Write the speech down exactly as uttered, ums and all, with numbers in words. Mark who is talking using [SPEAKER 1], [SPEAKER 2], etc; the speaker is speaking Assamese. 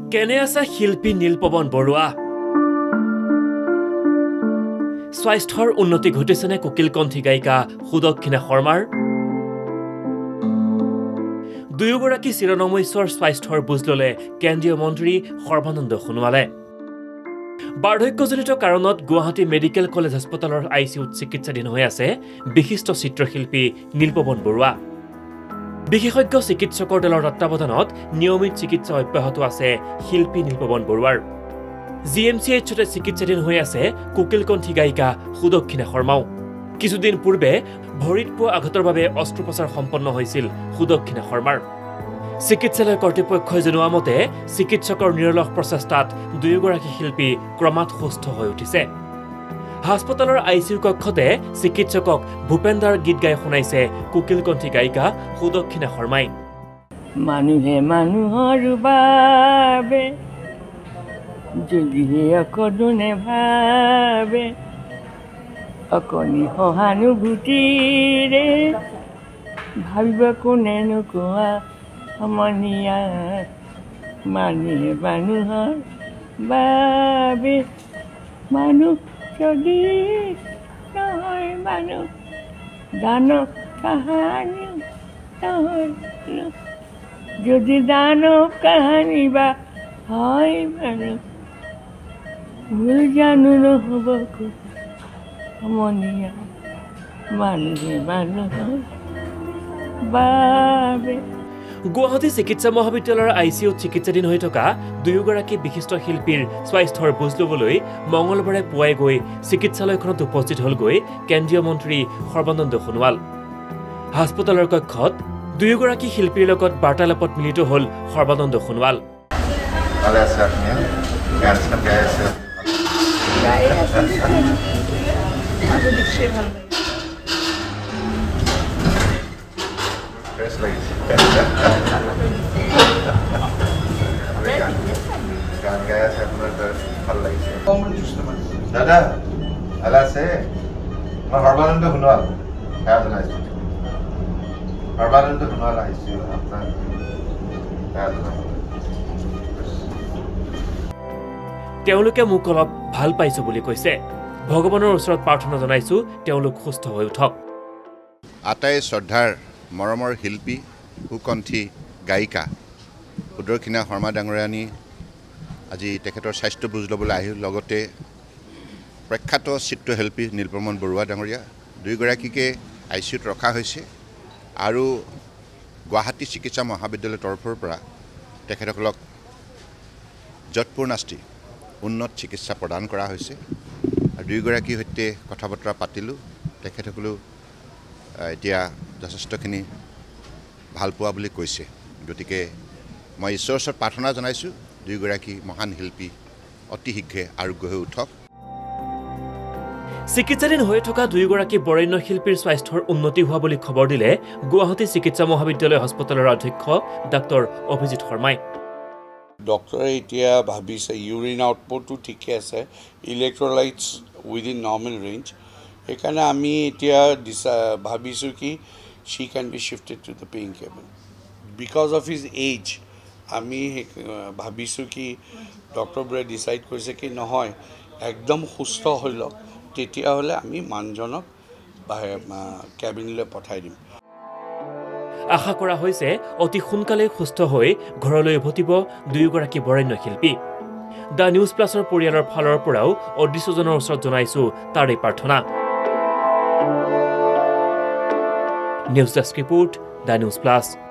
[SPEAKER 1] কেনে আছে শিল্পী নীলপৱন বৰুৱা স্বাস্থ্যৰ উন্নতি ঘটিছেনে কোকিলকণ্ঠী গায়িকা সুদক্ষিণা শৰ্মাৰ দুয়োগৰাকী চিৰনমস্যৰ স্বাস্থ্যৰ বুজ ললে কেন্দ্ৰীয় মন্ত্ৰী সৰ্বানন্দ সোণোৱালে বাৰ্ধক্যজনিত কাৰণত গুৱাহাটী মেডিকেল কলেজ হাস্পতালৰ আইচিইউত চিকিৎসাধীন হৈ আছে বিশিষ্ট চিত্ৰশিল্পী নীলপৱন বৰুৱা বিশেষজ্ঞ চিকিৎসকৰ দলৰ তত্বাৱধানত নিয়মিত চিকিৎসা অব্যাহত আছে শিল্পী নীলপৱন বৰুৱাৰ জি এম চি এইচতে চিকিৎসাধীন হৈ আছে কোকিলকণ্ঠী গায়িকা সুদক্ষিণা শৰ্মাও কিছুদিন পূৰ্বে ভৰিত পোৱা আঘাতৰ বাবে অস্ত্ৰোপচাৰ সম্পন্ন হৈছিল সুদক্ষিণা শৰ্মাৰ চিকিৎসালয় কৰ্তৃপক্ষই জনোৱা মতে চিকিৎসকৰ নিৰলস প্ৰচেষ্টাত দুয়োগৰাকী শিল্পী ক্ৰমাৎ সুস্থ হৈ উঠিছে হাস্পতালৰ আইচিইউ কক্ষতে চিকিৎসকক ভূপেন্দাৰ গীত গাই শুনাইছে কোকিলকণ্ঠী গায়িকা সুদক্ষিণা শৰ্মাই
[SPEAKER 2] মানুহে মানুহৰ বাবে যদিহে অকণে ভাবে অকণি সহানুভূতিৰে ভাবিব কোনে নোকোৱা সমনীয়া মানুহে মানুহৰ বাবে মানুহ যদি নহয় মানুহ দানৱ কাহানী নহয় যদি দানৱ কাহানী বা হয় মানুহ ভুল জানো নহ'ব সমনীয়া মানুহে মানুহৰ বাবে
[SPEAKER 1] গুৱাহাটী চিকিৎসা মহাবিদ্যালয়ৰ আইচিইউত চিকিৎসাধীন হৈ থকা দুয়োগৰাকী বিশিষ্ট শিল্পীৰ স্বাস্থ্যৰ বুজ ল'বলৈ মঙলবাৰে পুৱাই গৈ চিকিৎসালয়খনত উপস্থিত হ'লগৈ কেন্দ্ৰীয় মন্ত্ৰী সৰ্বানন্দ সোণোৱাল হাস্পতালৰ কক্ষত দুয়োগৰাকী শিল্পীৰ লগত বাৰ্তালাপত মিলিত হ'ল সৰ্বানন্দ সোণোৱাল
[SPEAKER 3] দাদা ভালো আছে মই সৰ্বানন্দ সোণোৱাল সেয়া জনাইছো সৰ্বানন্দ সোণোৱাল আহিছো আপোনাৰ সেয়া জনাইছো
[SPEAKER 1] তেওঁলোকে মোক অলপ ভাল পাইছো বুলি কৈছে ভগৱানৰ ওচৰত প্ৰাৰ্থনা জনাইছো তেওঁলোক সুস্থ হৈ উঠক
[SPEAKER 4] আটাই শ্ৰদ্ধাৰ মৰমৰ শিল্পী সুকণ্ঠী গায়িকা সুদক্ষিণা শৰ্মা ডাঙৰীয়ানী আজি তেখেতৰ স্বাস্থ্য বুজ ল'বলৈ আহিল লগতে প্ৰখ্যাত চিত্ৰশিল্পী নীলপৱন বৰুৱা ডাঙৰীয়া দুয়োগৰাকীকে আইচিইউত ৰখা হৈছে আৰু গুৱাহাটী চিকিৎসা মহাবিদ্যালয়ৰ তৰফৰ পৰা তেখেতসকলক যৎপূৰ্ণাস্তি উন্নত চিকিৎসা প্ৰদান কৰা হৈছে আৰু দুয়োগৰাকীৰ সৈতে কথা বতৰা পাতিলোঁ তেখেতসকলেও এতিয়া যথেষ্টখিনি ভাল পোৱা বুলি কৈছে গতিকে মই ঈশ্বৰৰ ওচৰত প্ৰাৰ্থনা জনাইছোঁ দুয়োগৰাকী মহান শিল্পী অতি শীঘ্ৰে আৰোগ্য হৈ উঠক
[SPEAKER 1] চিকিৎসাধীন হৈ থকা দুয়োগৰাকী বৰেণ্য শিল্পীৰ স্বাস্থ্যৰ উন্নতি হোৱা বুলি খবৰ দিলে গুৱাহাটী চিকিৎসা মহাবিদ্যালয় হাস্পতালৰ অধ্যক্ষ ডাক্তৰ অভিজিত শৰ্মাই
[SPEAKER 5] ডক্টৰে এতিয়া ভাবিছে ইউৰিন আউটপুটটো ঠিকে আছে ইলেক্ট্ৰলাইটছ উইদিন নৰ্মেল ৰেঞ্জ সেইকাৰণে আমি এতিয়া ভাবিছোঁ কি she can be shifted to the paying cabin because of his age आमी भाविছোঁ कि डॉक्टरबोरे डिसाइड কৰিছে कि নহয় एकदम সুস্থ হল তেতিয়া হলে আমি মানজনক কেবিনলৈ পঠাই দিম
[SPEAKER 1] আশা কৰা হৈছে অতি সোনকালে সুস্থ হৈ ঘৰলৈ উভতিব দুয়োগৰাকী বৰেণ্য শিল্পী দা নিউজ প্লাছৰ পৰিয়ালৰ ফালৰ পৰাও অদৃশ্যজনৰ ওচৰত জনাইছো তাৰে প্ৰাৰ্থনা News Desk Report, The News Plus.